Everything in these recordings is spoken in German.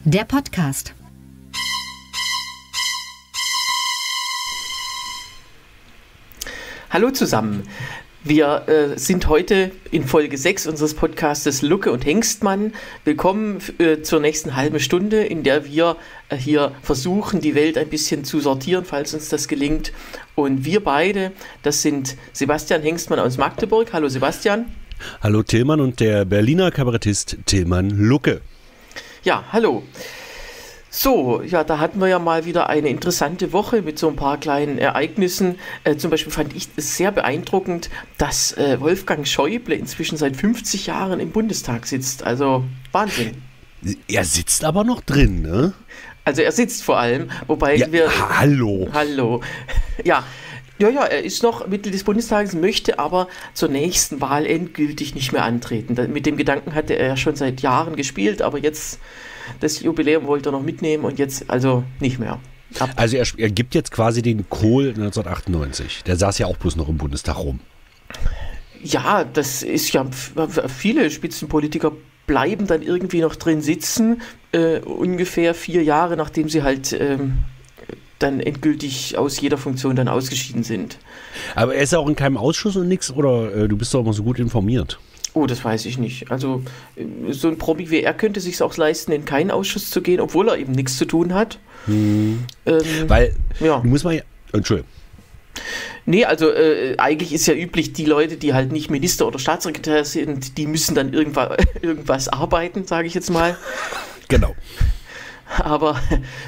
Der Podcast. Hallo zusammen. Wir sind heute in Folge 6 unseres Podcastes Lucke und Hengstmann. Willkommen zur nächsten halben Stunde, in der wir hier versuchen, die Welt ein bisschen zu sortieren, falls uns das gelingt. Und wir beide, das sind Sebastian Hengstmann aus Magdeburg. Hallo Sebastian. Hallo Tillmann und der Berliner Kabarettist Tillmann Lucke. Ja, hallo. So, ja, da hatten wir ja mal wieder eine interessante Woche mit so ein paar kleinen Ereignissen. Zum Beispiel fand ich es sehr beeindruckend, dass Wolfgang Schäuble inzwischen seit 50 Jahren im Bundestag sitzt. Also Wahnsinn. Er sitzt aber noch drin, ne? Also er sitzt vor allem, wobei ja, wir... Hallo. Ja, er ist noch Mitglied des Bundestages, möchte aber zur nächsten Wahl endgültig nicht mehr antreten. Mit dem Gedanken hatte er ja schon seit Jahren gespielt, aber jetzt das Jubiläum wollte er noch mitnehmen und jetzt also nicht mehr. Also er gibt jetzt quasi den Kohl 1998. Der saß ja auch bloß noch im Bundestag rum. Ja, das ist ja, viele Spitzenpolitiker bleiben dann irgendwie noch drin sitzen, ungefähr 4 Jahre, nachdem sie halt... dann endgültig aus jeder Funktion dann ausgeschieden sind. Aber er ist ja auch in keinem Ausschuss und nichts, oder du bist doch immer so gut informiert? Oh, das weiß ich nicht. Also so ein Promi wie er könnte sich auch leisten, in keinen Ausschuss zu gehen, obwohl er eben nichts zu tun hat. Weil, ja. Du musst mal... Entschuldigung. Nee, also eigentlich ist ja üblich, die Leute, die halt nicht Minister oder Staatssekretär sind, die müssen dann irgendwas arbeiten, sage ich jetzt mal. Genau. Aber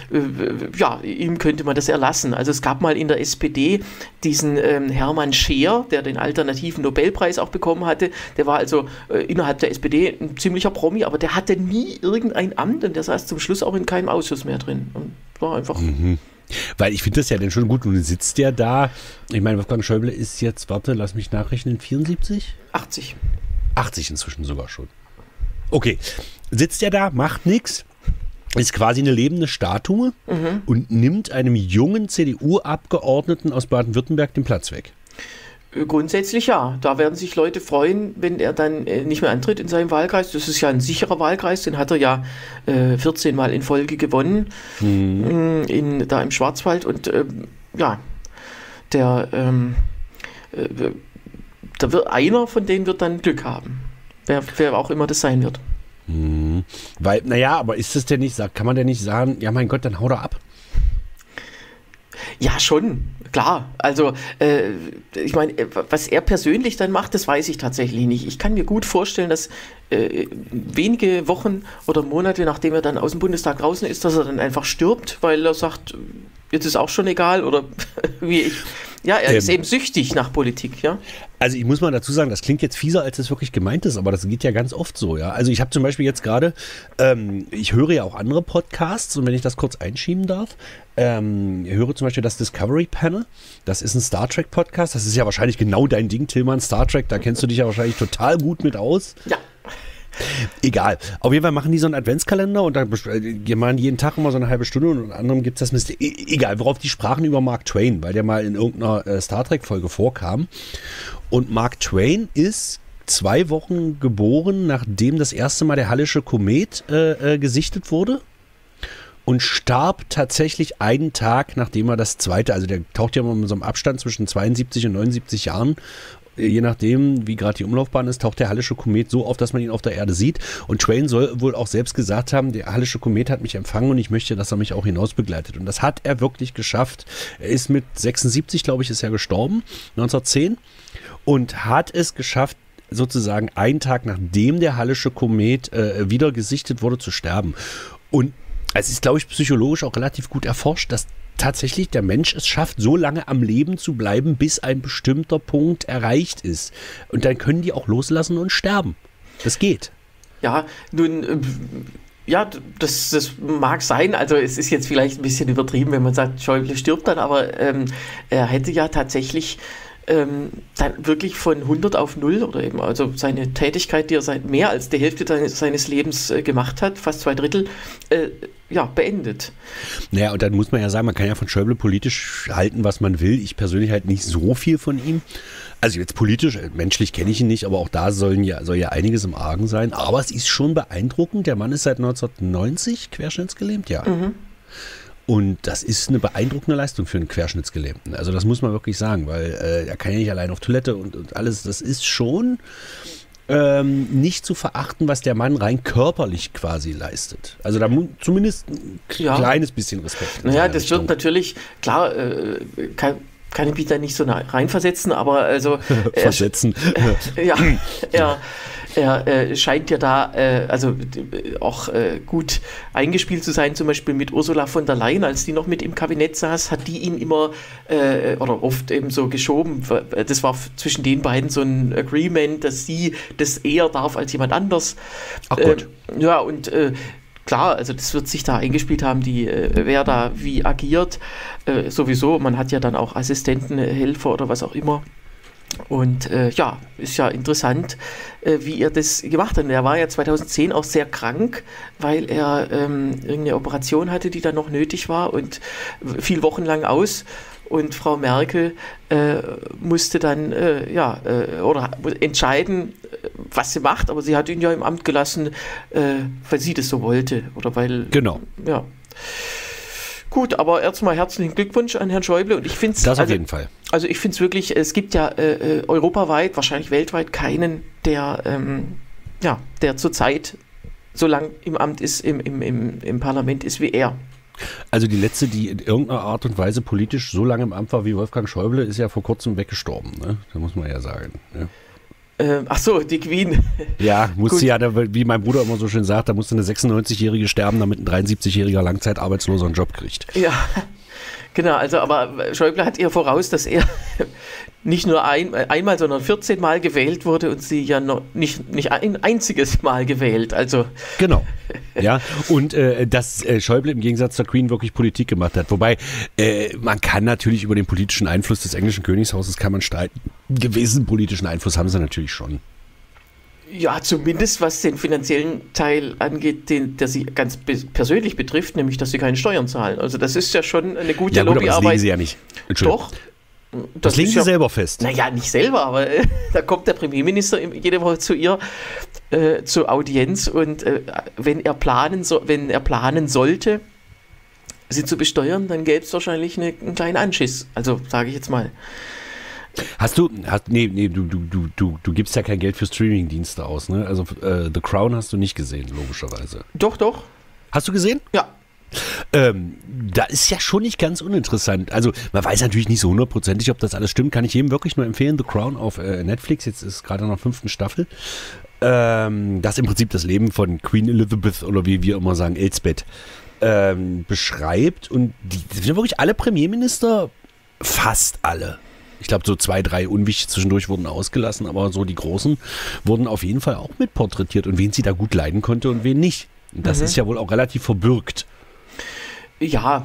ihm könnte man das erlassen. Also es gab mal in der SPD diesen Hermann Scheer, der den alternativen Nobelpreis auch bekommen hatte. Der war also innerhalb der SPD ein ziemlicher Promi, aber der hatte nie irgendein Amt und der saß zum Schluss auch in keinem Ausschuss mehr drin. Und war einfach... Weil ich finde das ja dann schon gut. Nun sitzt der da. Ich meine, Wolfgang Schäuble ist jetzt, lass mich nachrechnen, 74? 80. 80 inzwischen sogar schon. Okay, sitzt der da, macht nichts. Ist quasi eine lebende Statue und nimmt einem jungen CDU-Abgeordneten aus Baden-Württemberg den Platz weg. Grundsätzlich ja. Da werden sich Leute freuen, wenn er dann nicht mehr antritt in seinem Wahlkreis. Das ist ja ein sicherer Wahlkreis, den hat er ja 14 Mal in Folge gewonnen, da im Schwarzwald. Und da wird einer von denen wird dann Glück haben, wer auch immer das sein wird. Weil, aber ist es denn nicht, kann man denn nicht sagen, ja mein Gott, dann hau da ab? Ja, schon, klar. Also, ich meine, was er persönlich dann macht, das weiß ich tatsächlich nicht. Ich kann mir gut vorstellen, dass wenige Wochen oder Monate, nachdem er dann aus dem Bundestag draußen ist, dass er dann einfach stirbt, weil er sagt, jetzt ist auch schon egal oder wie ich. Ja, er ist eben süchtig nach Politik, ja. Also ich muss mal dazu sagen, das klingt jetzt fieser, als es wirklich gemeint ist, aber das geht ja ganz oft so, ja. Also ich habe zum Beispiel jetzt gerade, ich höre ja auch andere Podcasts und wenn ich das kurz einschieben darf, ich höre zum Beispiel das Discovery Panel, das ist ein Star Trek Podcast, das ist ja wahrscheinlich genau dein Ding, Tillmann, Star Trek, da kennst du dich ja wahrscheinlich total gut mit aus. Ja. Egal. Auf jeden Fall machen die so einen Adventskalender und da machen jeden Tag immer so eine halbe Stunde und unter anderem gibt es das egal, worauf die sprachen über Mark Twain, weil der mal in irgendeiner Star Trek Folge vorkam. Und Mark Twain ist 2 Wochen geboren, nachdem das erste Mal der Hallische Komet gesichtet wurde und starb tatsächlich einen Tag, nachdem er das zweite, also der taucht ja immer mit so einem Abstand zwischen 72 und 79 Jahren, je nachdem, wie gerade die Umlaufbahn ist, taucht der Hallische Komet so auf, dass man ihn auf der Erde sieht. Und Twain soll wohl auch selbst gesagt haben, der Hallische Komet hat mich empfangen und ich möchte, dass er mich auch hinaus begleitet. Und das hat er wirklich geschafft. Er ist mit 76, glaube ich, ist er gestorben, 1910, und hat es geschafft, sozusagen einen Tag nachdem der Hallische Komet wieder gesichtet wurde, zu sterben. Und es ist, glaube ich, psychologisch auch relativ gut erforscht, dass tatsächlich der Mensch es schafft, so lange am Leben zu bleiben, bis ein bestimmter Punkt erreicht ist. Und dann können die auch loslassen und sterben. Das geht. Ja, nun, das mag sein. Also es ist jetzt vielleicht ein bisschen übertrieben, wenn man sagt, Schäuble stirbt dann, aber er hätte ja tatsächlich dann wirklich von 100 auf 0 oder eben also seine Tätigkeit, die er seit mehr als der Hälfte seines Lebens gemacht hat, fast 2/3, beendet. Naja, und dann muss man ja sagen, man kann ja von Schäuble politisch halten, was man will. Ich persönlich halt nicht so viel von ihm. Also jetzt politisch, menschlich kenne ich ihn nicht, aber auch da soll ja einiges im Argen sein. Aber es ist schon beeindruckend. Der Mann ist seit 1990 querschnittsgelähmt, ja. Mhm. Und das ist eine beeindruckende Leistung für einen Querschnittsgelähmten. Also das muss man wirklich sagen, weil er kann ja nicht allein auf Toilette und alles. Das ist schon nicht zu verachten, was der Mann rein körperlich quasi leistet. Also da zumindest ein kleines bisschen Respekt. Naja, das Richtung. Wird natürlich, klar, kann ich mich da nicht so reinversetzen, aber also... Versetzen. Er scheint ja da auch gut eingespielt zu sein, zum Beispiel mit Ursula von der Leyen, als die noch mit im Kabinett saß, hat die ihn immer oder oft eben so geschoben. Das war zwischen den beiden so ein Agreement, dass sie das eher darf als jemand anders. Ach Gott. Klar, also das wird sich da eingespielt haben, wer da wie agiert. Sowieso, man hat ja dann auch Assistenten, Helfer oder was auch immer. Und ist ja interessant, wie er das gemacht hat. Und er war ja 2010 auch sehr krank, weil er irgendeine Operation hatte, die dann noch nötig war und fiel wochenlang aus. Und Frau Merkel musste dann oder entscheiden, was sie macht. Aber sie hat ihn ja im Amt gelassen, weil sie das so wollte. Oder weil... Genau. Ja. Gut, aber erstmal herzlichen Glückwunsch an Herrn Schäuble. Und ich finde es... Das auf jeden Fall. Also ich finde es wirklich, es gibt ja europaweit, wahrscheinlich weltweit keinen, der zurzeit so lang im Amt ist, im Parlament ist wie er. Also die letzte, die in irgendeiner Art und Weise politisch so lange im Amt war wie Wolfgang Schäuble, ist ja vor kurzem weggestorben, ne? Da muss man ja sagen. Ja. Ach so, die Queen. Ja, musste ja, wie mein Bruder immer so schön sagt, da musste eine 96-Jährige sterben, damit ein 73-jähriger Langzeitarbeitsloser einen Job kriegt. Ja, genau, also aber Schäuble hat ihr voraus, dass er nicht nur einmal, sondern 14 Mal gewählt wurde und sie ja noch nicht ein einziges Mal gewählt. Also genau, ja, und dass Schäuble im Gegensatz zur Queen wirklich Politik gemacht hat. Wobei, man kann natürlich über den politischen Einfluss des englischen Königshauses kann man streiten. Einen gewissen politischen Einfluss haben sie natürlich schon. Ja, zumindest was den finanziellen Teil angeht, der sie ganz persönlich betrifft, nämlich, dass sie keine Steuern zahlen. Also das ist ja schon eine gute Lobbyarbeit. Aber das legen sie ja nicht. Doch. Das legen sie selber fest. Naja, nicht selber, aber da kommt der Premierminister jede Woche zu ihr zur Audienz und wenn er planen sollte, sie zu besteuern, dann gäbe es wahrscheinlich einen kleinen Anschiss. Also sage ich jetzt mal. Du gibst ja kein Geld für Streaming-Dienste aus, ne? Also The Crown hast du nicht gesehen, logischerweise. Doch. Hast du gesehen? Ja. Da ist ja schon nicht ganz uninteressant. Also man weiß natürlich nicht so hundertprozentig, ob das alles stimmt. Kann ich jedem wirklich nur empfehlen. The Crown auf Netflix, jetzt ist gerade in der 5. Staffel. Das im Prinzip das Leben von Queen Elizabeth oder wie wir immer sagen, Elsbeth beschreibt. Und die sind wirklich alle Premierminister, fast alle. Ich glaube, so 2, 3 unwichtig zwischendurch wurden ausgelassen, aber so die Großen wurden auf jeden Fall auch mit porträtiert und wen sie da gut leiden konnte und wen nicht. Und das ist ja wohl auch relativ verbürgt. Ja,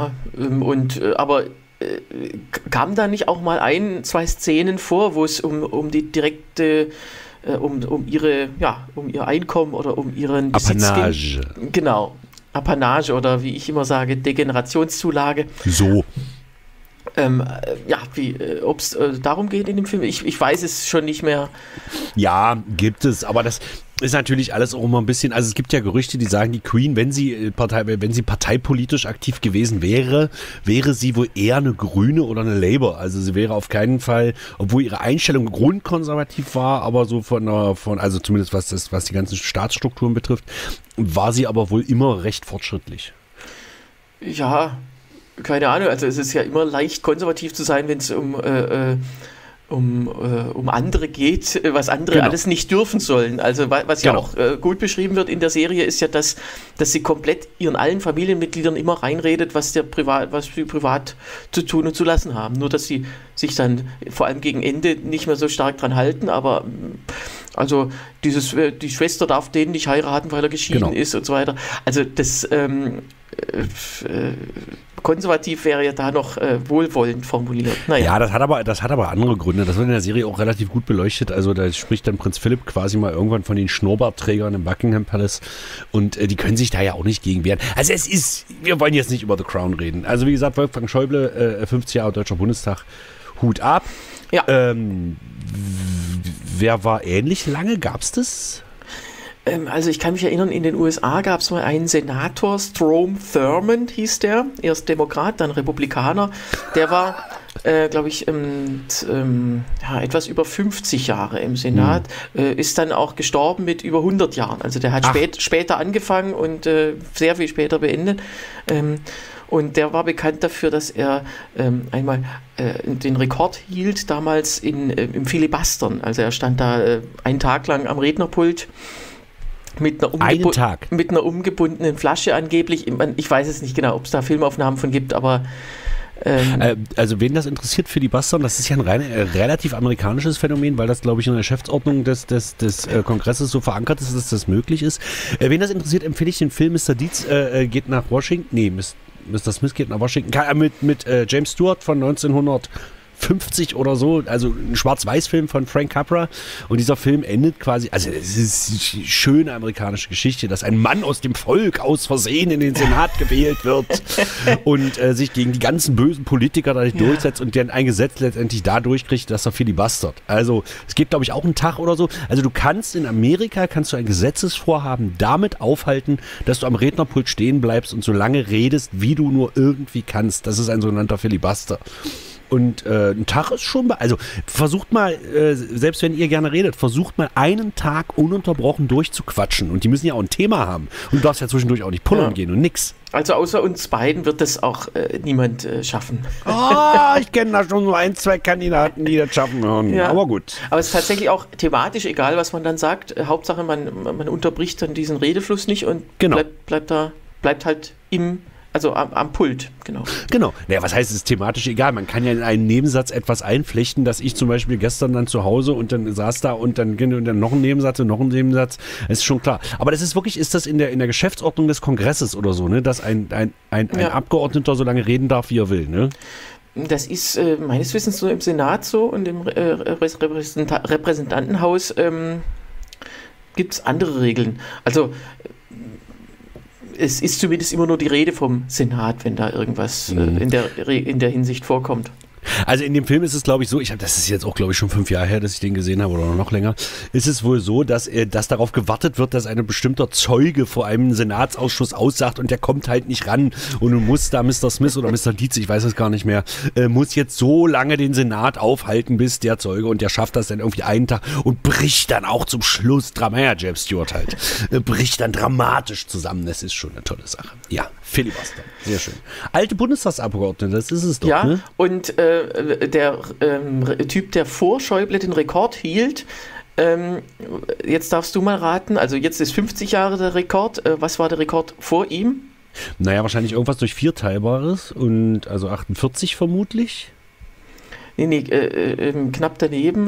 aber kamen da nicht auch mal 1, 2 Szenen vor, wo es um die direkte, um ihr Einkommen oder um ihren Besitz Apanage. Ging? Genau, Apanage oder wie ich immer sage, Degenerationszulage. So. Ob es darum geht in dem Film, ich weiß es schon nicht mehr. Ja, gibt es, aber das ist natürlich alles auch immer ein bisschen, also es gibt ja Gerüchte, die sagen, die Queen, wenn sie parteipolitisch aktiv gewesen wäre sie wohl eher eine Grüne oder eine Labour. Also sie wäre auf keinen Fall, obwohl ihre Einstellung grundkonservativ war, aber so also zumindest was die ganzen Staatsstrukturen betrifft, war sie aber wohl immer recht fortschrittlich. Ja, keine Ahnung, also es ist ja immer leicht konservativ zu sein, wenn es um andere geht, was andere alles nicht dürfen sollen. Also was ja auch gut beschrieben wird in der Serie, ist ja, dass sie komplett ihren allen Familienmitgliedern immer reinredet, was sie privat zu tun und zu lassen haben. Nur, dass sie sich dann vor allem gegen Ende nicht mehr so stark dran halten, aber also die Schwester darf den nicht heiraten, weil er geschieden ist und so weiter. Also das konservativ wäre ja da noch wohlwollend formuliert. Naja. Ja, das hat aber andere Gründe. Das wird in der Serie auch relativ gut beleuchtet. Also da spricht dann Prinz Philipp quasi mal irgendwann von den Schnurrbartträgern im Buckingham Palace und die können sich da ja auch nicht gegen wehren. Also wir wollen jetzt nicht über The Crown reden. Also wie gesagt, Wolfgang Schäuble, 50 Jahre Deutscher Bundestag, Hut ab. Ja. Wer war ähnlich lange? Gab's das? Also ich kann mich erinnern, in den USA gab es mal einen Senator, Strom Thurmond hieß der, erst Demokrat, dann Republikaner. Der war, glaube ich, etwas über 50 Jahre im Senat, ist dann auch gestorben mit über 100 Jahren. Also der hat später angefangen und sehr viel später beendet. Und der war bekannt dafür, dass er einmal den Rekord hielt, damals im Filibustern. Also er stand da einen Tag lang am Rednerpult mit einer umgebundenen Flasche angeblich. Ich weiß es nicht genau, ob es da Filmaufnahmen von gibt, aber also wen das interessiert, Filibustern, das ist ja ein relativ amerikanisches Phänomen, weil das, glaube ich, in der Geschäftsordnung des Kongresses so verankert ist, dass das möglich ist. Wen das interessiert, empfehle ich den Film Mr. Deeds geht nach Washington. Nee, Mr. Smith geht nach Washington. Mit James Stewart von 1950 oder so, also ein Schwarz-Weiß-Film von Frank Capra, und dieser Film endet quasi, also es ist eine schöne amerikanische Geschichte, dass ein Mann aus dem Volk aus Versehen in den Senat gewählt wird und sich gegen die ganzen bösen Politiker da nicht durchsetzt und der ein Gesetz letztendlich da durchkriegt, dass er filibustert. Also es geht, glaube ich, auch einen Tag oder so. Also du kannst in Amerika ein Gesetzesvorhaben damit aufhalten, dass du am Rednerpult stehen bleibst und so lange redest, wie du nur irgendwie kannst. Das ist ein sogenannter Filibuster. Und ein Tag ist schon, also versucht mal, selbst wenn ihr gerne redet, versucht mal einen Tag ununterbrochen durchzuquatschen. Und die müssen ja auch ein Thema haben. Und du darfst ja zwischendurch auch nicht pullern gehen und nix. Also außer uns beiden wird das auch niemand schaffen. Oh, ich kenne da schon so 1, 2 Kandidaten, die das schaffen würden. Ja. Aber gut. Aber es ist tatsächlich auch thematisch egal, was man dann sagt. Hauptsache, man unterbricht dann diesen Redefluss nicht und bleibt halt am Pult, genau. Genau. Naja, was heißt, es ist thematisch egal. Man kann ja in einen Nebensatz etwas einflechten, dass ich zum Beispiel gestern dann zu Hause und dann saß da und dann noch ein Nebensatz und noch ein Nebensatz. Das ist schon klar. Aber das ist wirklich, ist das in der Geschäftsordnung des Kongresses oder so, ne? Dass ein Abgeordneter so lange reden darf, wie er will, ne? Das ist meines Wissens so im Senat so und im Repräsentantenhaus gibt es andere Regeln. Also es ist zumindest immer nur die Rede vom Senat, wenn da irgendwas in der Hinsicht vorkommt. Also in dem Film ist es, glaube ich, so, das ist jetzt auch, glaube ich, schon 5 Jahre her, dass ich den gesehen habe oder noch länger, ist es wohl so, dass darauf gewartet wird, dass ein bestimmter Zeuge vor einem Senatsausschuss aussagt und der kommt halt nicht ran und du musst da Mr. Smith oder Mr. Dietz, ich weiß es gar nicht mehr, muss jetzt so lange den Senat aufhalten, bis der Zeuge, und der schafft das dann irgendwie einen Tag und bricht dann auch zum Schluss, James Stewart halt, bricht dann dramatisch zusammen. Das ist schon eine tolle Sache. Ja, Filibuster, sehr schön. Alte Bundestagsabgeordnete, das ist es doch, ja, ne? Und der Typ, der vor Schäuble den Rekord hielt, jetzt darfst du mal raten, also jetzt ist 50 Jahre der Rekord, was war der Rekord vor ihm? Naja, wahrscheinlich irgendwas durch 4 Teilbares und also 48 vermutlich. Nee, knapp daneben.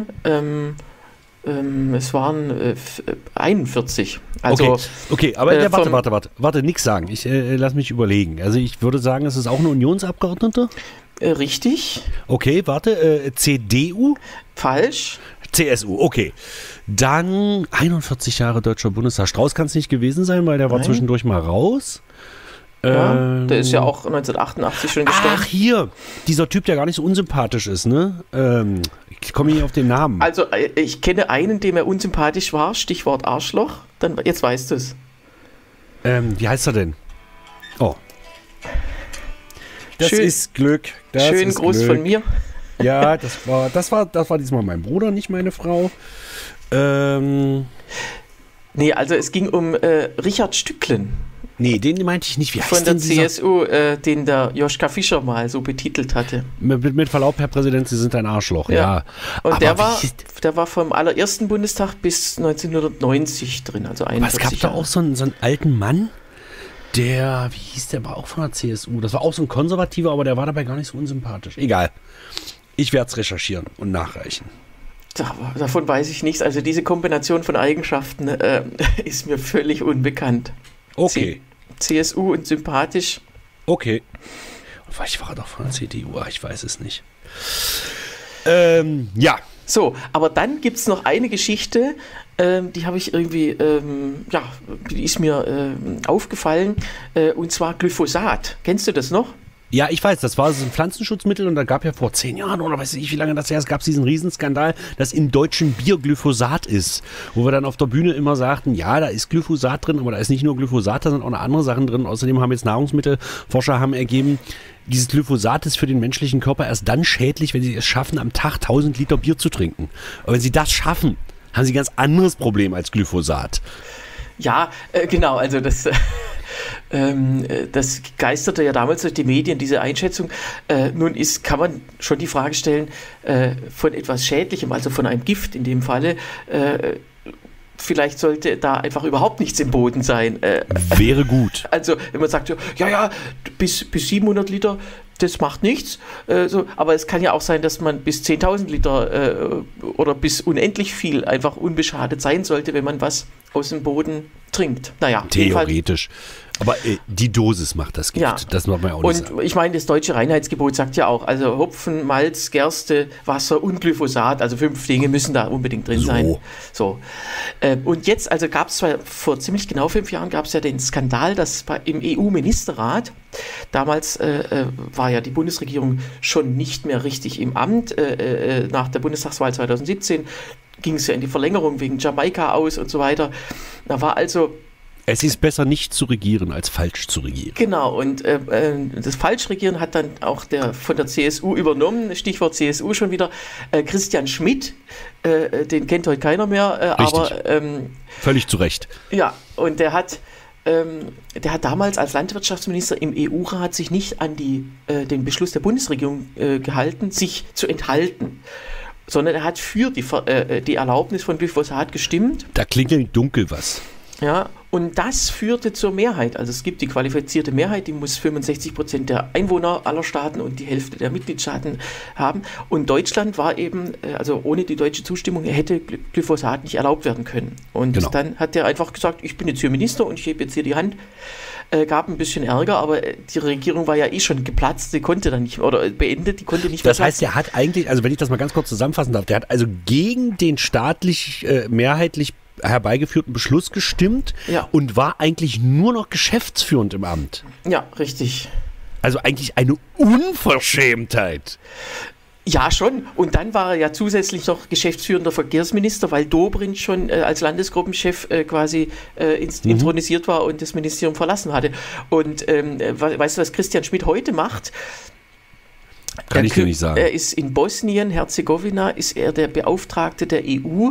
Es waren 41. Also, okay, aber warte, nix sagen. Ich lass mich überlegen. Also ich würde sagen, es ist auch ein Unionsabgeordneter. Richtig. Okay, warte, CDU? Falsch. CSU, okay. Dann 41 Jahre Deutscher Bundestag. Strauß kann es nicht gewesen sein, weil der war zwischendurch mal raus. Ja, der ist ja auch 1988 schon gestorben. Ach, hier, dieser Typ, der gar nicht so unsympathisch ist, ne? Ich komme nicht auf den Namen. Also, ich kenne einen, dem er unsympathisch war, Stichwort Arschloch. Jetzt weißt du es. Wie heißt er denn? Oh. Das ist Glück. Schönen Gruß von mir. Ja, das war diesmal mein Bruder, nicht meine Frau. Nee, also es ging um Richard Stücklen. Nee, den meinte ich nicht. Wie heißt von der denn CSU, den der Joschka Fischer mal so betitelt hatte. Mit Verlaub, Herr Präsident, Sie sind ein Arschloch, ja. Und der war vom allerersten Bundestag bis 1990 drin, also 41 Was gab da auch so einen alten Mann? Wie hieß der, war auch von der CSU. Das war auch so ein Konservativer, aber der war dabei gar nicht so unsympathisch. Egal. Ich werde es recherchieren und nachreichen. Davon weiß ich nichts. Also diese Kombination von Eigenschaften ist mir völlig unbekannt. Okay. CSU und sympathisch. Okay. Ich war doch von der CDU, ich weiß es nicht. Ja. So, aber dann gibt es noch eine Geschichte, die habe ich irgendwie, die ist mir aufgefallen, und zwar Glyphosat. Kennst du das noch? Ja, ich weiß, das war so ein Pflanzenschutzmittel und da gab ja vor 10 Jahren oder weiß ich wie lange das her ist, gab es diesen Riesenskandal, dass im deutschen Bier Glyphosat ist, wo wir dann auf der Bühne immer sagten, ja, da ist Glyphosat drin, aber da ist nicht nur Glyphosat, da sind auch noch andere Sachen drin. Außerdem haben jetzt Nahrungsmittelforscher ergeben, dieses Glyphosat ist für den menschlichen Körper erst dann schädlich, wenn sie es schaffen, am Tag 1000 Liter Bier zu trinken. Aber wenn sie das schaffen, haben sie ein ganz anderes Problem als Glyphosat. Ja, genau, also das geisterte ja damals durch die Medien, diese Einschätzung. Nun kann man schon die Frage stellen, von etwas Schädlichem, also von einem Gift in dem Falle, vielleicht sollte da einfach überhaupt nichts im Boden sein. Wäre gut. Also wenn man sagt, ja, bis 700 Liter, das macht nichts. Aber es kann ja auch sein, dass man bis 10.000 Liter oder bis unendlich viel einfach unbeschadet sein sollte, wenn man was aus dem Boden trinkt. Naja, theoretisch. Aber die Dosis macht das Gift. Ja. Das macht man ja auch nicht sagen. Und ich meine, das deutsche Reinheitsgebot sagt ja auch, also Hopfen, Malz, Gerste, Wasser und Glyphosat, also 5 Dinge müssen da unbedingt drin sein. So. Und jetzt, also gab es vor ziemlich genau 5 Jahren, gab es ja den Skandal, dass im EU-Ministerrat, damals war ja die Bundesregierung schon nicht mehr richtig im Amt, nach der Bundestagswahl 2017 ging es ja in die Verlängerung wegen Jamaika aus und so weiter. Da war also... Es ist besser nicht zu regieren, als falsch zu regieren. Genau, und das Falschregieren hat dann auch von der CSU übernommen, Stichwort CSU schon wieder, Christian Schmidt, den kennt heute keiner mehr, aber... völlig zu Recht. Ja, und der hat damals als Landwirtschaftsminister im EU-Rat sich nicht an den Beschluss der Bundesregierung gehalten, sich zu enthalten, sondern er hat für die Erlaubnis von Glyphosat gestimmt. Da klingelt dunkel was. Ja, und das führte zur Mehrheit. Also es gibt die qualifizierte Mehrheit, die muss 65% der Einwohner aller Staaten und die Hälfte der Mitgliedstaaten haben. Und Deutschland war eben, also ohne die deutsche Zustimmung, hätte Glyphosat nicht erlaubt werden können. Und dann hat er einfach gesagt, ich bin jetzt hier Minister und ich hebe jetzt hier die Hand. Gab ein bisschen Ärger, aber die Regierung war ja schon geplatzt, sie konnte dann nicht, oder beendet, die konnte nicht mehr. Das heißt, der hat eigentlich, also wenn ich das mal ganz kurz zusammenfassen darf, der hat also gegen den staatlich mehrheitlich herbeigeführten Beschluss gestimmt und war eigentlich nur noch geschäftsführend im Amt. Ja, richtig. Also eigentlich eine Unverschämtheit. Ja, schon. Und dann war er ja zusätzlich noch geschäftsführender Verkehrsminister, weil Dobrindt schon als Landesgruppenchef quasi intronisiert war und das Ministerium verlassen hatte. Und weißt du, was Christian Schmidt heute macht? Kann ich dir nicht sagen. Er ist in Bosnien-Herzegowina, ist er der Beauftragte der EU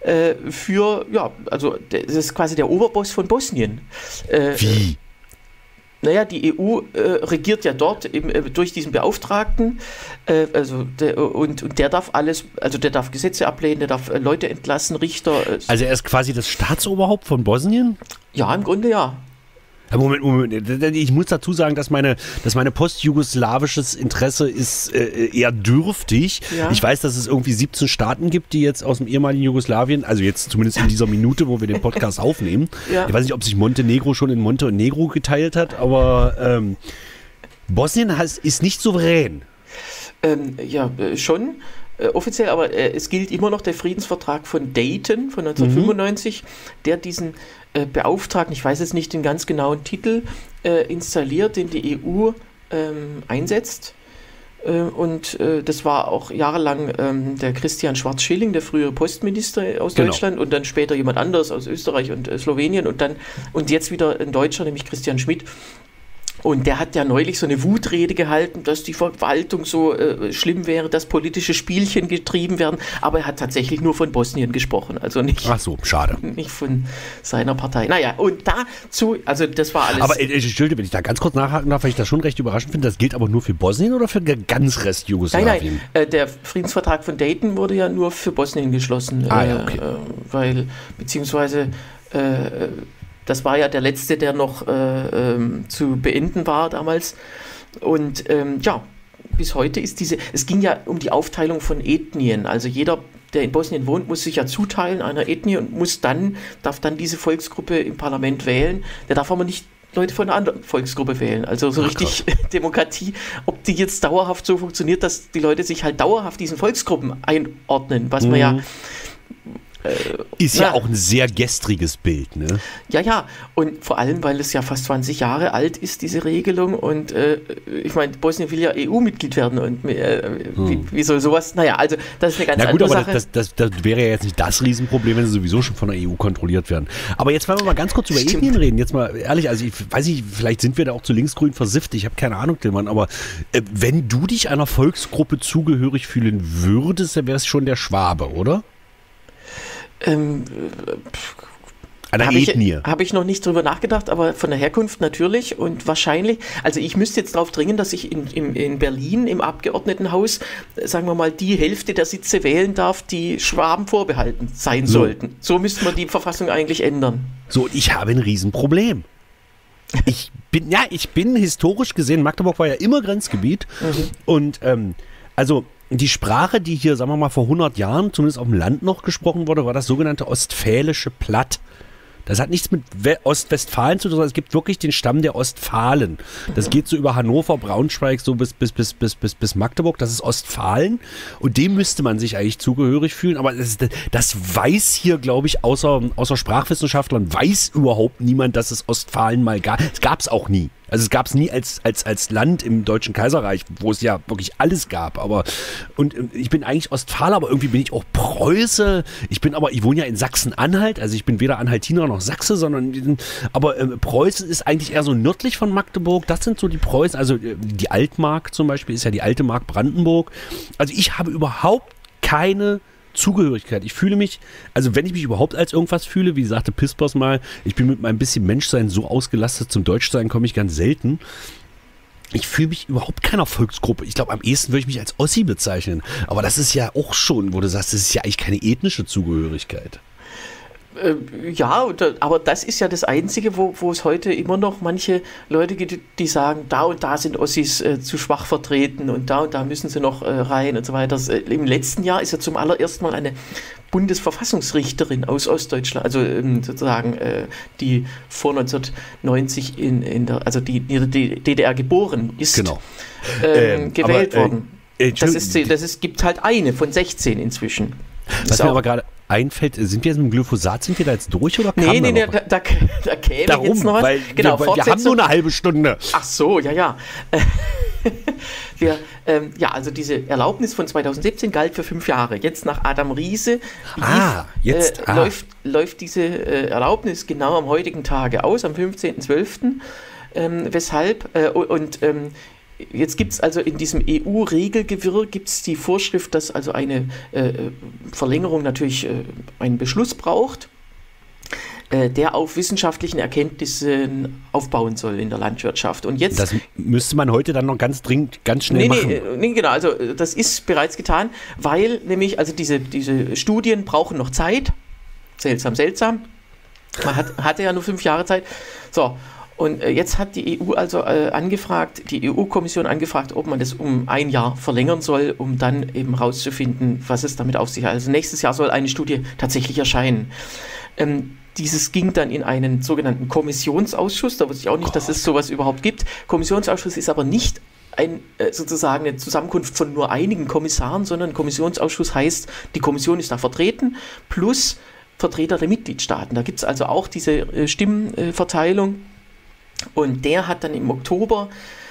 also das ist quasi der Oberboss von Bosnien. Wie? Naja, die EU regiert ja dort eben, durch diesen Beauftragten, und der darf alles, also der darf Gesetze ablehnen, der darf Leute entlassen, Richter. Also er ist quasi das Staatsoberhaupt von Bosnien? Ja, im Grunde ja. Moment. Ich muss dazu sagen, dass meine postjugoslawisches Interesse ist eher dürftig. Ja. Ich weiß, dass es irgendwie 17 Staaten gibt, die jetzt aus dem ehemaligen Jugoslawien, also jetzt zumindest in dieser Minute, wo wir den Podcast aufnehmen. Ja. Ich weiß nicht, ob sich Montenegro schon in Monte und Negro geteilt hat, aber Bosnien ist nicht souverän. Schon. Offiziell, aber es gilt immer noch der Friedensvertrag von Dayton von 1995, der diesen Beauftragten, ich weiß jetzt nicht den ganz genauen Titel, installiert, den die EU einsetzt. Und das war auch jahrelang der Christian Schwarz-Schilling, der frühere Postminister aus Deutschland, und dann später jemand anderes aus Österreich und Slowenien und jetzt wieder ein Deutscher, nämlich Christian Schmidt. Und der hat ja neulich so eine Wutrede gehalten, dass die Verwaltung so schlimm wäre, dass politische Spielchen getrieben werden. Aber er hat tatsächlich nur von Bosnien gesprochen, also nicht. Ach so, schade. Nicht von seiner Partei. Naja, und dazu, also das war alles. Aber Entschuldigung, wenn ich da ganz kurz nachhaken darf, weil ich das schon recht überraschend finde, das gilt aber nur für Bosnien oder für den ganzen Rest Jugoslawien? Nein, der Friedensvertrag von Dayton wurde ja nur für Bosnien geschlossen. Okay. Beziehungsweise das war ja der letzte, der noch zu beenden war damals. Und bis heute ist es ging ja um die Aufteilung von Ethnien. Also jeder, der in Bosnien wohnt, muss sich ja zuteilen einer Ethnie und darf dann diese Volksgruppe im Parlament wählen. Der darf aber nicht Leute von einer anderen Volksgruppe wählen. Also so richtig Demokratie, ob die jetzt dauerhaft so funktioniert, dass die Leute sich halt dauerhaft diesen Volksgruppen einordnen, was man ja ist ja auch ein sehr gestriges Bild, ne? Ja, und vor allem, weil es ja fast 20 Jahre alt ist, diese Regelung, und ich meine, Bosnien will ja EU-Mitglied werden und wie soll sowas, naja, also das ist eine ganz andere Sache. Das wäre ja jetzt nicht das Riesenproblem, wenn sie sowieso schon von der EU kontrolliert werden. Aber jetzt wollen wir mal ganz kurz über Ethnien reden, jetzt mal ehrlich, also ich weiß nicht, vielleicht sind wir da auch zu linksgrün versifft, ich habe keine Ahnung, Tillmann, aber wenn du dich einer Volksgruppe zugehörig fühlen würdest, dann wäre es schon der Schwabe, oder? Habe ich noch nicht drüber nachgedacht, aber von der Herkunft natürlich und wahrscheinlich, also ich müsste jetzt darauf dringen, dass ich in Berlin im Abgeordnetenhaus, sagen wir mal, die Hälfte der Sitze wählen darf, die Schwaben vorbehalten sein sollten. So müsste man die Verfassung eigentlich ändern. So, und ich habe ein Riesenproblem. Ich bin historisch gesehen, Magdeburg war ja immer Grenzgebiet und also die Sprache, die hier, sagen wir mal, vor 100 Jahren, zumindest auf dem Land noch gesprochen wurde, war das sogenannte Ostfälische Platt. Das hat nichts mit Ostwestfalen zu tun, sondern es gibt wirklich den Stamm der Ostfalen. Das geht so über Hannover, Braunschweig, so bis Magdeburg, das ist Ostfalen. Und dem müsste man sich eigentlich zugehörig fühlen. Aber das weiß hier, glaube ich, außer Sprachwissenschaftlern, weiß überhaupt niemand, dass es Ostfalen mal gab. Es gab es auch nie. Also es gab es nie als Land im Deutschen Kaiserreich, wo es ja wirklich alles gab. Und ich bin eigentlich Ostfaler, aber irgendwie bin ich auch Preuße. Ich wohne ja in Sachsen-Anhalt, also ich bin weder Anhaltiner noch Sachse, aber Preußen ist eigentlich eher so nördlich von Magdeburg. Das sind so die Preußen, also die Altmark zum Beispiel ist ja die alte Mark Brandenburg. Also ich habe überhaupt keine Zugehörigkeit. Ich fühle mich, also wenn ich mich überhaupt als irgendwas fühle, wie sagte Pispers mal, ich bin mit meinem bisschen Menschsein so ausgelastet, zum Deutschsein komme ich ganz selten. Ich fühle mich überhaupt keiner Volksgruppe. Ich glaube, am ehesten würde ich mich als Ossi bezeichnen. Aber das ist ja auch schon, wo du sagst, das ist ja eigentlich keine ethnische Zugehörigkeit. Ja, aber das ist ja das Einzige, wo es heute immer noch manche Leute gibt, die sagen, da und da sind Ossis zu schwach vertreten und da müssen sie noch rein und so weiter. Im letzten Jahr ist ja zum allerersten Mal eine Bundesverfassungsrichterin aus Ostdeutschland, also sozusagen die vor 1990 also die in der DDR geboren ist, genau. gewählt worden. Gibt halt eine von 16 inzwischen. Was mir aber gerade einfällt, sind wir jetzt mit dem Glyphosat, sind wir da jetzt durch oder kam da käme darum, jetzt noch was. Weil wir haben nur eine halbe Stunde. Ach so, ja. Also diese Erlaubnis von 2017 galt für 5 Jahre. Jetzt nach Adam Riese läuft diese Erlaubnis genau am heutigen Tage aus, am 15.12. Weshalb jetzt gibt es also in diesem EU-Regelgewirr gibt's die Vorschrift, dass also eine Verlängerung natürlich einen Beschluss braucht, der auf wissenschaftlichen Erkenntnissen aufbauen soll in der Landwirtschaft. Und jetzt, das müsste man heute dann noch ganz dringend, ganz schnell machen. Nee, genau, also das ist bereits getan, weil nämlich also diese Studien brauchen noch Zeit. Seltsam. Man hatte ja nur 5 Jahre Zeit. So. Und jetzt hat die EU also die EU-Kommission angefragt, ob man das um 1 Jahr verlängern soll, um dann eben rauszufinden, was es damit auf sich hat. Also nächstes Jahr soll eine Studie tatsächlich erscheinen. Dieses ging dann in einen sogenannten Kommissionsausschuss, da wusste ich auch nicht, dass es sowas überhaupt gibt. Kommissionsausschuss ist aber nicht sozusagen eine Zusammenkunft von nur einigen Kommissaren, sondern Kommissionsausschuss heißt, die Kommission ist da vertreten, plus Vertreter der Mitgliedstaaten. Da gibt es also auch diese Stimmenverteilung. Und der hat dann im Oktober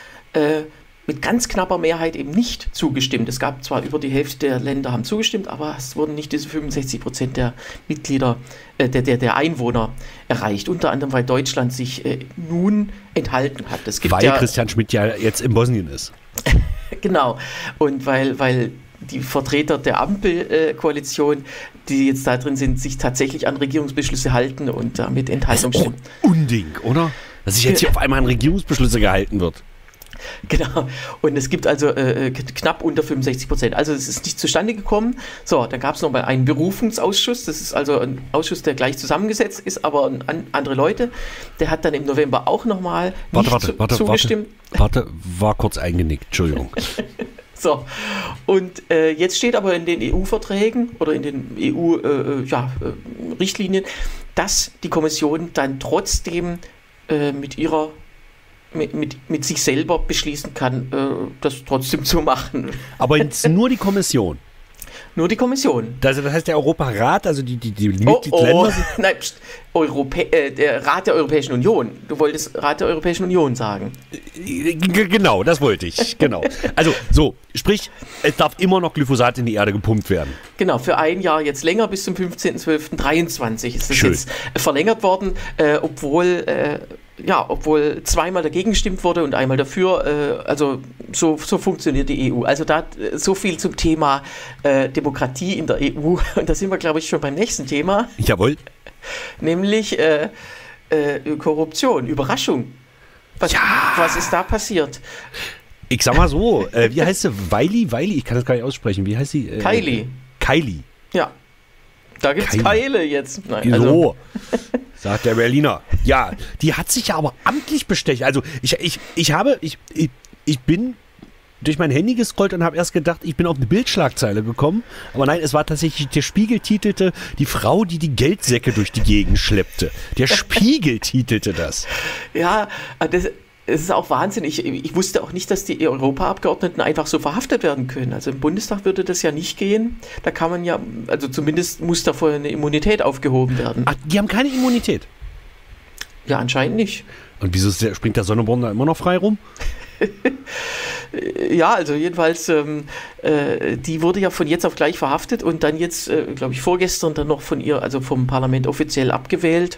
mit ganz knapper Mehrheit eben nicht zugestimmt. Es gab zwar über die Hälfte der Länder haben zugestimmt, aber es wurden nicht diese 65% der Mitglieder, der Einwohner erreicht. Unter anderem, weil Deutschland sich nun enthalten hat. Weil Christian Schmidt ja jetzt in Bosnien ist. Genau. Und weil die Vertreter der Ampelkoalition, die jetzt da drin sind, sich tatsächlich an Regierungsbeschlüsse halten und damit Enthaltung stimmen. Unding, oder? Dass sich jetzt hier auf einmal an Regierungsbeschlüsse gehalten wird. Genau. Und es gibt also knapp unter 65%. Also es ist nicht zustande gekommen. So, dann gab es nochmal einen Berufungsausschuss. Das ist also ein Ausschuss, der gleich zusammengesetzt ist, aber andere Leute. Der hat dann im November auch nochmal zugestimmt. Warte, war kurz eingenickt. Entschuldigung. So, und jetzt steht aber in den EU-Verträgen oder in den EU-Richtlinien, dass die Kommission dann trotzdem mit sich selber beschließen kann, das trotzdem zu machen. Aber jetzt nur die Kommission. Nur die Kommission. Das heißt, der Europarat, also die Mitgliedsländer... Nein, der Rat der Europäischen Union. Du wolltest Rat der Europäischen Union sagen. Genau, das wollte ich. Genau. Also so, sprich, es darf immer noch Glyphosat in die Erde gepumpt werden. Genau, für ein Jahr jetzt länger, bis zum 15.12.23 ist das Schön. jetzt verlängert worden, obwohl zweimal dagegen gestimmt wurde und einmal dafür. Also so funktioniert die EU. Also da so viel zum Thema Demokratie in der EU. Und da sind wir, glaube ich, schon beim nächsten Thema. Jawohl. Nämlich Korruption. Überraschung. Was ist da passiert? Ich sag mal so, wie heißt sie? Wiley? Ich kann das gar nicht aussprechen. Wie heißt sie? Kylie. Ja. Da gibt's Keile jetzt. Nein, so, sagt der Berliner. Ja, die hat sich ja aber amtlich bestechen. Also ich bin durch mein Handy gescrollt und habe erst gedacht, ich bin auf eine Bildschlagzeile gekommen. Aber nein, es war tatsächlich, der Spiegel titelte, die Frau, die die Geldsäcke durch die Gegend schleppte. Der Spiegel titelte das. Ja, es ist auch Wahnsinn. Ich wusste auch nicht, dass die Europaabgeordneten einfach so verhaftet werden können. Also im Bundestag würde das ja nicht gehen. Da kann man ja, also zumindest muss da vorher eine Immunität aufgehoben werden. Ach, die haben keine Immunität? Ja, anscheinend nicht. Und wieso springt der Sonneborn da immer noch frei rum? Ja, also jedenfalls, die wurde ja von jetzt auf gleich verhaftet und dann jetzt, glaube ich, vorgestern dann noch von ihr, also vom Parlament offiziell abgewählt.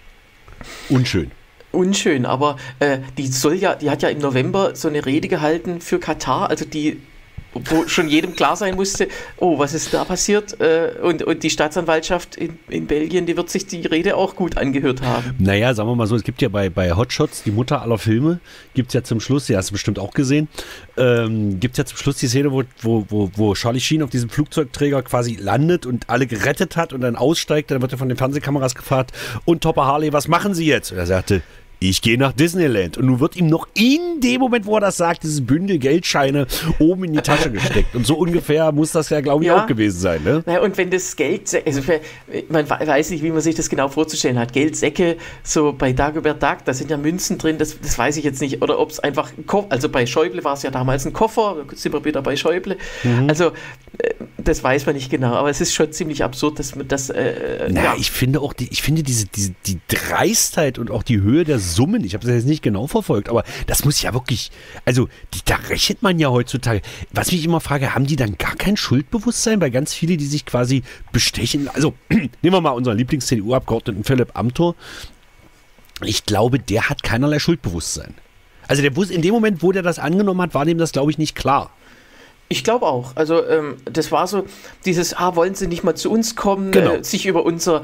Unschön, aber die hat ja im November so eine Rede gehalten für Katar, also wo schon jedem klar sein musste, oh, was ist da passiert? Und die Staatsanwaltschaft in Belgien, die wird sich die Rede auch gut angehört haben. Naja, sagen wir mal so, es gibt ja bei Hotshots, die Mutter aller Filme, gibt es ja zum Schluss, die hast du bestimmt auch gesehen, gibt es ja zum Schluss die Szene, wo Charlie Sheen auf diesem Flugzeugträger quasi landet und alle gerettet hat und dann aussteigt, dann wird er von den Fernsehkameras gefragt, und Topper Harley, was machen Sie jetzt? Und er sagte, ich gehe nach Disneyland. Und nun wird ihm noch in dem Moment, wo er das sagt, dieses Bündel Geldscheine oben in die Tasche gesteckt. Und so ungefähr muss das ja, glaube ich, auch gewesen sein. Ne? Naja, und wenn das Geld, also man weiß nicht, wie man sich das genau vorzustellen hat. Geldsäcke, so bei Dagobert Duck, da sind ja Münzen drin, das weiß ich jetzt nicht. Oder ob es einfach, also bei Schäuble war es ja damals ein Koffer, da sind wir wieder bei Schäuble. Also das weiß man nicht genau, aber es ist schon ziemlich absurd, dass man das... ich finde auch, die Dreistheit und auch die Höhe der Summen, ich habe das jetzt nicht genau verfolgt, aber das muss ja wirklich, also da rechnet man ja heutzutage. Was mich immer frage, haben die dann gar kein Schuldbewusstsein? Weil ganz viele, die sich quasi bestechen, also nehmen wir mal unseren Lieblings-CDU-Abgeordneten Philipp Amthor, ich glaube, der hat keinerlei Schuldbewusstsein. Also der wusste, in dem Moment, wo der das angenommen hat, war dem das, glaube ich, nicht klar. Ich glaube auch. Also das war so dieses, wollen Sie nicht mal zu uns kommen, genau. Sich über unsere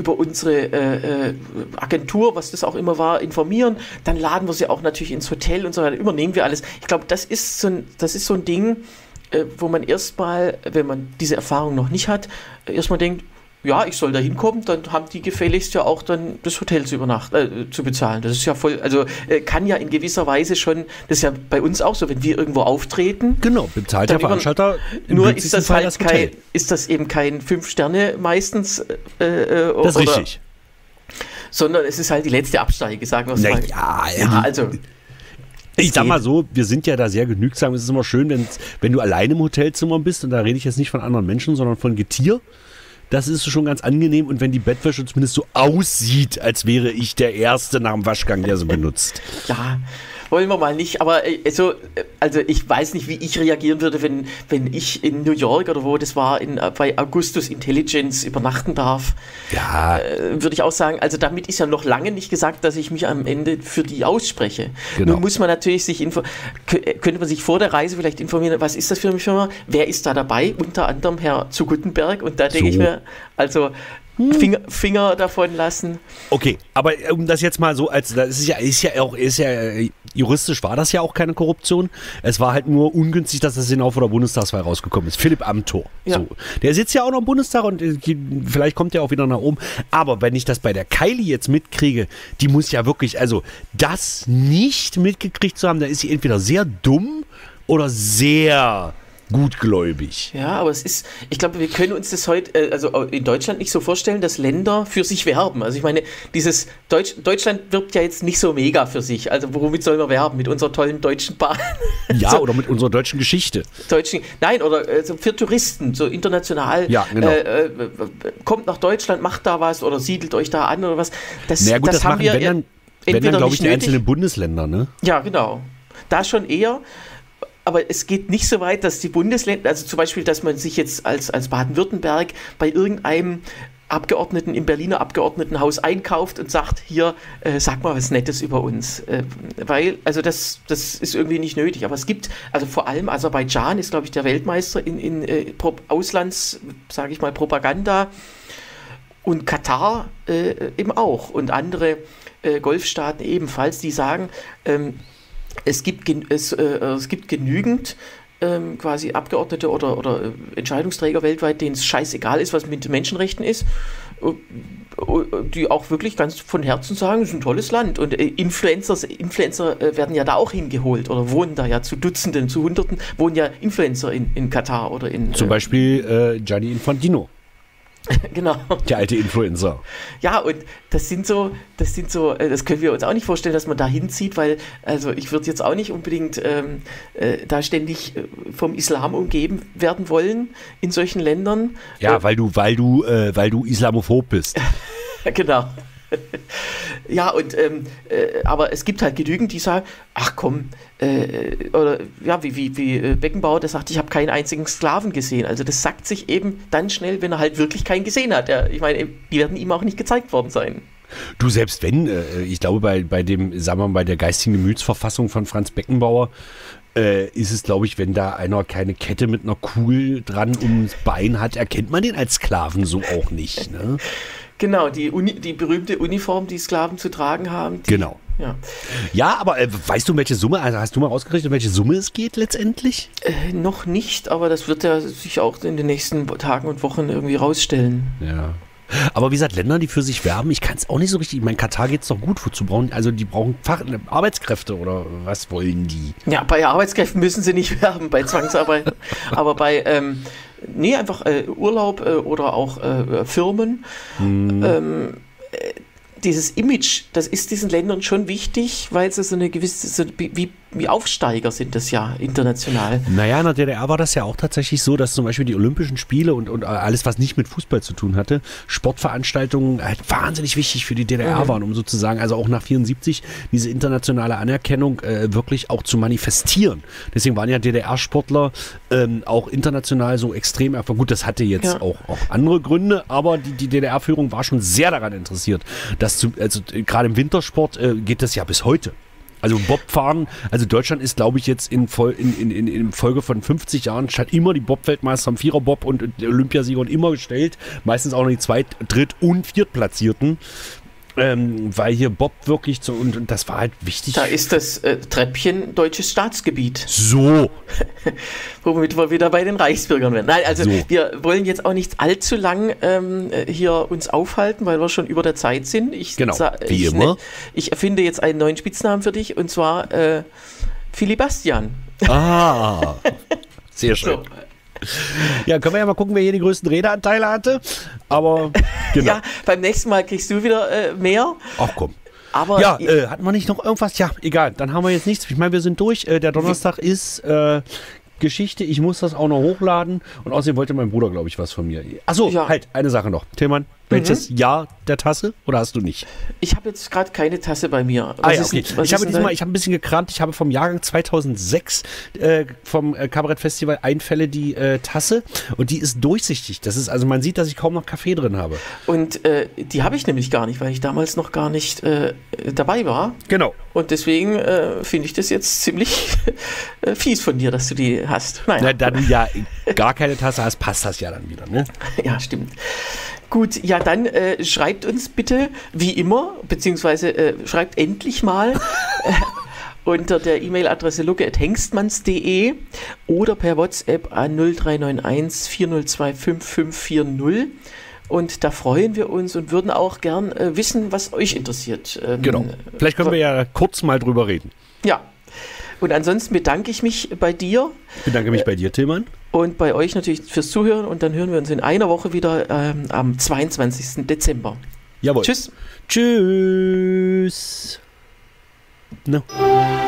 Agentur, was das auch immer war, informieren. Dann laden wir sie auch natürlich ins Hotel und so weiter. Übernehmen wir alles. Ich glaube, das ist so ein Ding, wo man erstmal, wenn man diese Erfahrung noch nicht hat, erstmal denkt, ja, ich soll da hinkommen, dann haben die gefälligst ja auch dann das Hotel zu bezahlen. Das ist ja voll, also kann ja in gewisser Weise schon, das ist ja bei uns auch so, wenn wir irgendwo auftreten. Genau, bezahlt der Veranstalter. Nur ist das halt ist das eben kein 5-Sterne meistens. Das ist richtig. Sondern es ist halt die letzte Absteige, sagen wir es mal. Ja, also... Ich sag mal so, wir sind ja da sehr genügsam. Es ist immer schön, wenn du alleine im Hotelzimmer bist, und da rede ich jetzt nicht von anderen Menschen, sondern von Getier. Das ist schon ganz angenehm, und wenn die Bettwäsche zumindest so aussieht, als wäre ich der Erste nach dem Waschgang, der sie benutzt. Ja, wollen wir mal nicht, aber also ich weiß nicht, wie ich reagieren würde, wenn ich in New York oder wo das war, bei Augustus Intelligence übernachten darf. Ja. Würde ich auch sagen, also damit ist ja noch lange nicht gesagt, dass ich mich am Ende für die ausspreche. Genau. Nun muss man natürlich könnte man sich vor der Reise vielleicht informieren, was ist das für eine Firma, wer ist da dabei, unter anderem Herr zu Guttenberg, und da denke ich mir, also Finger davon lassen. Okay, aber um das jetzt mal so, juristisch war das ja auch keine Korruption. Es war halt nur ungünstig, dass das genau vor der Bundestagswahl rausgekommen ist. Philipp Amthor. Ja. So. Der sitzt ja auch noch im Bundestag und vielleicht kommt er auch wieder nach oben. Aber wenn ich das bei der Kylie jetzt mitkriege, die muss ja wirklich, also das nicht mitgekriegt zu haben, da ist sie entweder sehr dumm oder sehr gutgläubig. Ja, aber ich glaube, wir können uns das heute, also in Deutschland nicht so vorstellen, dass Länder für sich werben. Also ich meine, Deutschland wirbt ja jetzt nicht so mega für sich. Also womit sollen wir werben? Mit unserer tollen deutschen Bahn? Ja, so, oder mit unserer deutschen Geschichte. Nein, oder so für Touristen, so international. Ja, genau. Kommt nach Deutschland, macht da was oder siedelt euch da an oder was. Das haben machen, wir wenn dann glaube ich, die einzelnen Bundesländer, ne? Ja, genau. Da schon eher. Aber es geht nicht so weit, dass die Bundesländer, also zum Beispiel, dass man sich jetzt als Baden-Württemberg bei irgendeinem Abgeordneten im Berliner Abgeordnetenhaus einkauft und sagt, hier, sag mal was Nettes über uns. Weil, also das ist irgendwie nicht nötig. Aber es gibt, also vor allem Aserbaidschan ist, glaube ich, der Weltmeister in Auslands, sage ich mal, Propaganda. Und Katar eben auch. Und andere Golfstaaten ebenfalls, die sagen, es gibt genügend quasi Abgeordnete oder Entscheidungsträger weltweit, denen es scheißegal ist, was mit Menschenrechten ist, die auch wirklich ganz von Herzen sagen, es ist ein tolles Land. Und Influencer werden ja da auch hingeholt oder wohnen da ja zu Dutzenden, zu Hunderten, wohnen ja Influencer in Katar oder in... Zum Beispiel Gianni Infantino. Genau. Der alte Influencer. Ja, und das können wir uns auch nicht vorstellen, dass man da hinzieht, weil, also ich würde jetzt auch nicht unbedingt da ständig vom Islam umgeben werden wollen in solchen Ländern. Ja, weil du islamophob bist. Genau. Ja, und aber es gibt halt genügend, die sagen, ach komm, oder ja, wie Beckenbauer, der sagt, ich habe keinen einzigen Sklaven gesehen. Also das sagt sich eben dann schnell, wenn er halt wirklich keinen gesehen hat. Ich meine, die werden ihm auch nicht gezeigt worden sein. Du, selbst wenn, ich glaube, bei der geistigen Gemütsverfassung von Franz Beckenbauer ist es, glaube ich, wenn da einer keine Kette mit einer Kugel dran ums Bein hat, erkennt man den als Sklaven so auch nicht, ne? Genau, die berühmte Uniform, die Sklaven zu tragen haben. Genau. Ja, aber weißt du, welche Summe, also hast du mal ausgerechnet, um welche Summe es geht letztendlich? Noch nicht, aber das wird ja sich auch in den nächsten Tagen und Wochen irgendwie rausstellen. Ja. Aber wie gesagt, Länder, die für sich werben, ich kann es auch nicht so richtig. Ich meine, Katar geht es doch gut. Wozu brauchen, also die brauchen Arbeitskräfte oder was wollen die? Ja, bei Arbeitskräften müssen sie nicht werben, bei Zwangsarbeit. Aber bei, einfach Urlaub oder auch Firmen. Dieses Image, das ist diesen Ländern schon wichtig, weil sie so eine gewisse, wie Aufsteiger sind das ja international. Naja, in der DDR war das ja auch tatsächlich so, dass zum Beispiel die Olympischen Spiele und alles, was nicht mit Fußball zu tun hatte, Sportveranstaltungen halt wahnsinnig wichtig für die DDR waren, um sozusagen, also auch nach 74, diese internationale Anerkennung wirklich auch zu manifestieren. Deswegen waren ja DDR-Sportler auch international so extrem erfolgreich. Gut, das hatte jetzt auch andere Gründe, aber die DDR-Führung war schon sehr daran interessiert, dass gerade im Wintersport geht das ja bis heute. Also Bobfahren, also Deutschland ist, glaube ich, jetzt in Folge von 50 Jahren statt immer die Bobweltmeister am Viererbob und Olympiasieger und immer gestellt, meistens auch noch die Zweit-, Dritt- und Viertplatzierten. Weil hier Bob wirklich und das war halt wichtig. Da ist das Treppchen deutsches Staatsgebiet. So. Womit wir wieder bei den Reichsbürgern werden. Nein, also wir wollen jetzt auch nicht allzu lang hier uns aufhalten, weil wir schon über der Zeit sind. Wie immer. Ich erfinde jetzt einen neuen Spitznamen für dich und zwar Filibastian. Ah, sehr schön. So. Ja, können wir ja mal gucken, wer hier die größten Redeanteile hatte. Aber genau. Ja, beim nächsten Mal kriegst du wieder mehr. Ach komm. Aber ja, hatten wir nicht noch irgendwas? Ja, egal, dann haben wir jetzt nichts. Ich meine, wir sind durch. Der Donnerstag ist Geschichte. Ich muss das auch noch hochladen. Und außerdem wollte mein Bruder, glaube ich, was von mir. Achso, halt, eine Sache noch. Tillmann, welches Jahr der Tasse oder hast du nicht? Ich habe jetzt gerade keine Tasse bei mir. Okay. Ich habe ein bisschen gekramt. Ich habe vom Jahrgang 2006 vom Kabarettfestival Einfälle die Tasse und die ist durchsichtig. Das ist, also man sieht, dass ich kaum noch Kaffee drin habe. Und die habe ich nämlich gar nicht, weil ich damals noch gar nicht dabei war. Genau. Und deswegen finde ich das jetzt ziemlich fies von dir, dass du die hast. Naja. Na, da du ja gar keine Tasse hast, passt das ja dann wieder, ne? Ja, stimmt. Gut, ja, dann schreibt uns bitte, wie immer, beziehungsweise schreibt endlich mal unter der E-Mail-Adresse lucke@hengstmanns.de oder per WhatsApp an 0391 402 5540. Und da freuen wir uns und würden auch gern wissen, was euch interessiert. Genau. Vielleicht können wir ja kurz mal drüber reden. Ja. Und ansonsten bedanke ich mich bei dir. Ich bedanke mich bei dir, Tillmann. Und bei euch natürlich fürs Zuhören. Und dann hören wir uns in einer Woche wieder am 22. Dezember. Jawohl. Tschüss. Tschüss. No.